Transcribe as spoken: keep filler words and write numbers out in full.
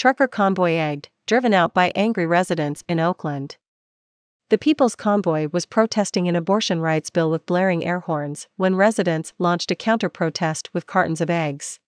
Trucker convoy egged, driven out by angry residents in Oakland. The People's Convoy was protesting an abortion rights bill with blaring air horns when residents launched a counter-protest with cartons of eggs.